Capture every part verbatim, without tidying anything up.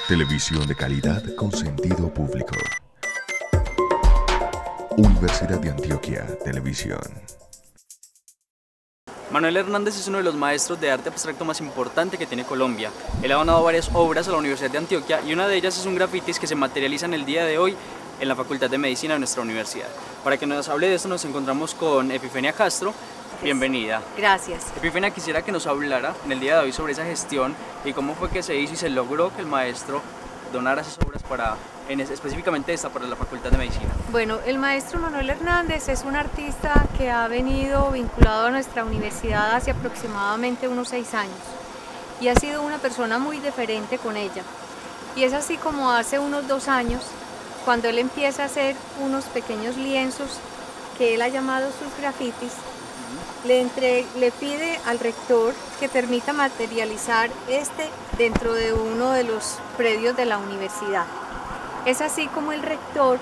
Televisión de calidad con sentido público. Universidad de Antioquia Televisión. Manuel Hernández es uno de los maestros de arte abstracto más importante que tiene Colombia. Él ha donado varias obras a la Universidad de Antioquia y una de ellas es un grafitis que se materializa en el día de hoy en la Facultad de Medicina de nuestra universidad. Para que nos hable de esto nos encontramos con Epifenia Castro. Bienvenida. Gracias. Epifenia, quisiera que nos hablara en el día de hoy sobre esa gestión y cómo fue que se hizo y se logró que el maestro donara esas obras para, en, específicamente esta, para la Facultad de Medicina. Bueno, el maestro Manuel Hernández es un artista que ha venido vinculado a nuestra universidad hace aproximadamente unos seis años y ha sido una persona muy deferente con ella. Y es así como hace unos dos años, cuando él empieza a hacer unos pequeños lienzos que él ha llamado sus grafitis, le, entre, le pide al rector que permita materializar este dentro de uno de los predios de la universidad. Es así como el rector,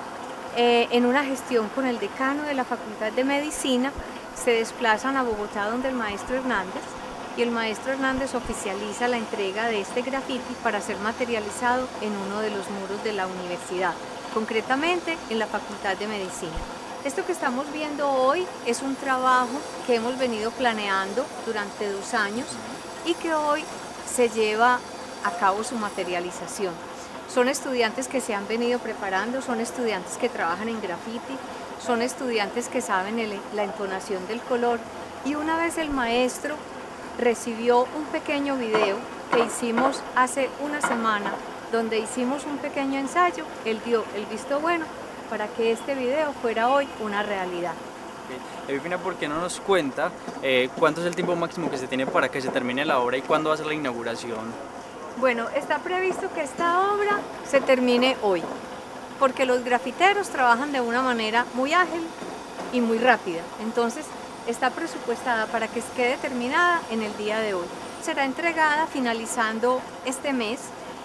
eh, en una gestión con el decano de la Facultad de Medicina, se desplazan a Bogotá donde el maestro Hernández, y el maestro Hernández oficializa la entrega de este grafiti para ser materializado en uno de los muros de la universidad, concretamente en la Facultad de Medicina. Esto que estamos viendo hoy es un trabajo que hemos venido planeando durante dos años y que hoy se lleva a cabo su materialización. Son estudiantes que se han venido preparando, son estudiantes que trabajan en graffiti, son estudiantes que saben el, la entonación del color, y una vez el maestro recibió un pequeño video que hicimos hace una semana, donde hicimos un pequeño ensayo, él dio el visto bueno para que este video fuera hoy una realidad. Okay. Epifenia, ¿por qué no nos cuenta eh, cuánto es el tiempo máximo que se tiene para que se termine la obra y cuándo va a ser la inauguración? Bueno, está previsto que esta obra se termine hoy, porque los grafiteros trabajan de una manera muy ágil y muy rápida, entonces está presupuestada para que quede terminada en el día de hoy. Será entregada finalizando este mes.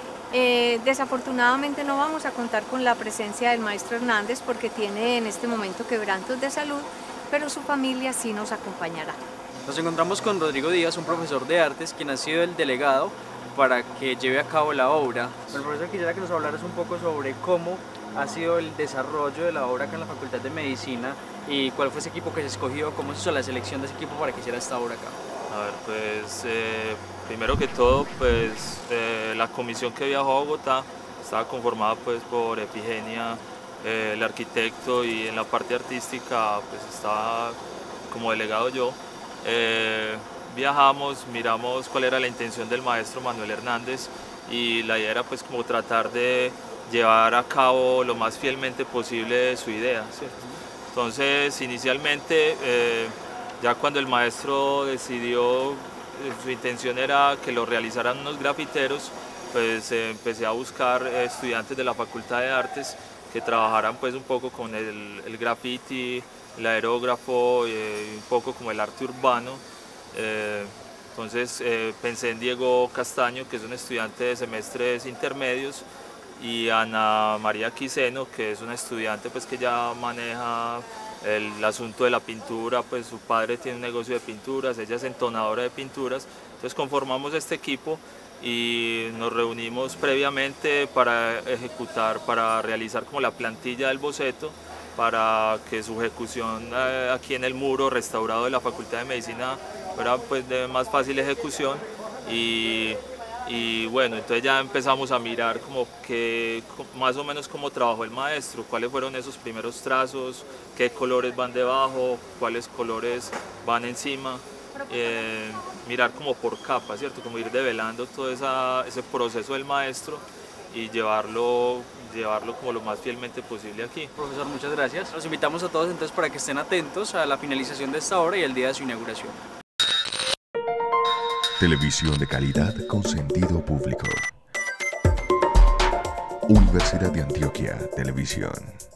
Eh, desafortunadamente no vamos a contar con la presencia del maestro Hernández porque tiene en este momento quebrantos de salud, pero su familia sí nos acompañará. Nos encontramos con Rodrigo Díaz, un profesor de artes, quien ha sido el delegado para que lleve a cabo la obra. Bueno, profesor, quisiera que nos hablaras un poco sobre cómo ha sido el desarrollo de la obra acá en la Facultad de Medicina y cuál fue ese equipo que se escogió, cómo se hizo la selección de ese equipo para que hiciera esta obra acá. A ver, pues eh, primero que todo, pues eh, la comisión que viajó a Bogotá estaba conformada pues por Epifenia, eh, el arquitecto, y en la parte artística pues estaba como delegado yo. Eh, viajamos, miramos cuál era la intención del maestro Manuel Hernández y la idea era pues como tratar de llevar a cabo lo más fielmente posible su idea, ¿cierto? Entonces inicialmente eh, ya cuando el maestro decidió, su intención era que lo realizaran unos grafiteros, pues eh, empecé a buscar estudiantes de la Facultad de Artes que trabajaran pues un poco con el, el graffiti, el aerógrafo, eh, un poco como el arte urbano. Eh, entonces eh, pensé en Diego Castaño, que es un estudiante de semestres intermedios, y Ana María Quiseno, que es una estudiante pues que ya maneja el asunto de la pintura, pues su padre tiene un negocio de pinturas, ella es entonadora de pinturas. Entonces conformamos este equipo y nos reunimos previamente para ejecutar, para realizar como la plantilla del boceto, para que su ejecución eh, aquí en el muro restaurado de la Facultad de Medicina fuera pues de más fácil ejecución. Y, y bueno, entonces ya empezamos a mirar como que más o menos cómo trabajó el maestro, cuáles fueron esos primeros trazos, qué colores van debajo, cuáles colores van encima, eh, mirar como por capas, ¿cierto? Como ir develando todo esa, ese proceso del maestro y llevarlo, llevarlo como lo más fielmente posible aquí. Profesor, muchas gracias. Los invitamos a todos entonces para que estén atentos a la finalización de esta obra y el día de su inauguración. Televisión de calidad con sentido público. Universidad de Antioquia Televisión.